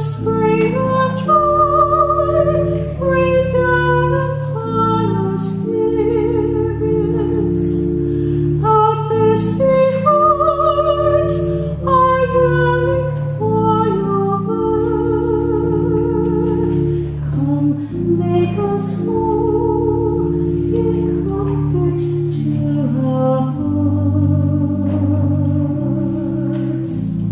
spring of joy, rain down upon our spirits. Our thirsty hearts are yearning for your word. Come, make us whole, give comfort to our hearts.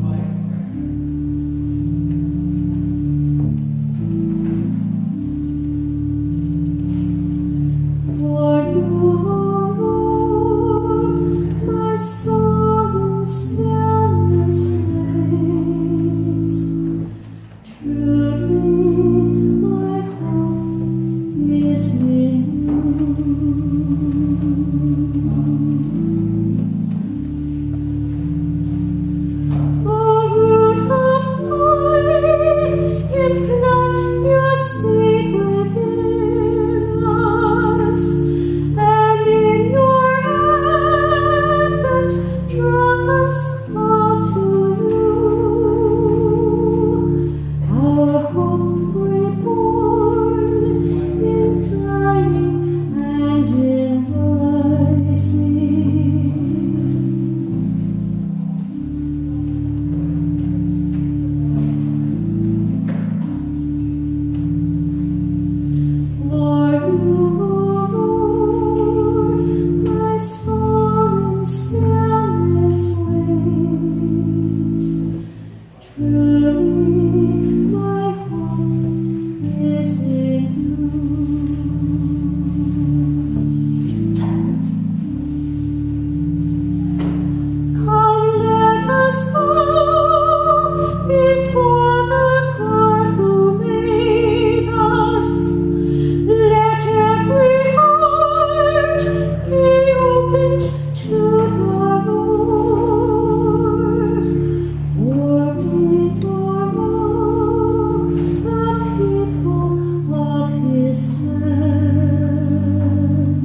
For you, Lord, my song in stillness waits. Truly, my hope is in you. O root of life, implant your seed within us, and in your advent draw us all to you. Our hope reborn in dying and in rising. For you, Lord, my song in stillness waits. Truly, my hope is in you. Come, let us bow before the God who made us. Let every heart be opened to the Lord. For we are all the people of His land.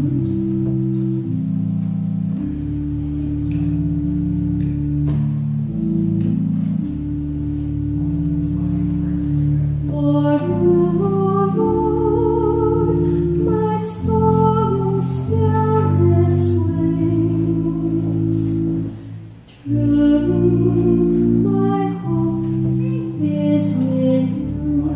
For you, Lord, my song in stillness waits. Truly, my hope is in you.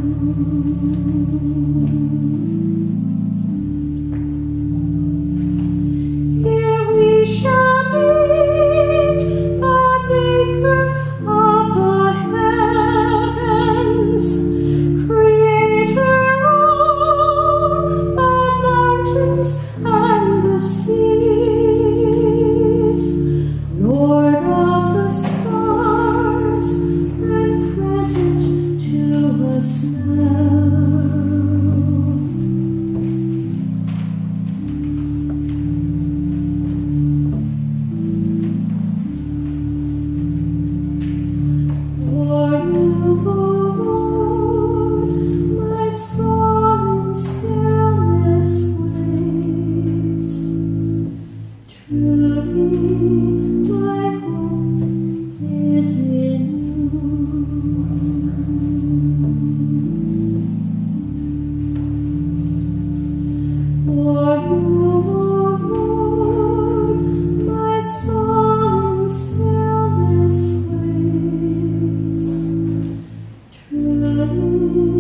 Here we shall meet the Maker of the heavens, Creator of the mountains and the seas, Lord of the stars, and present to us now. For you, Lord, my song in stillness waits. Truly, my hope is in you. For you, Lord, my song in stillness waits. Truly,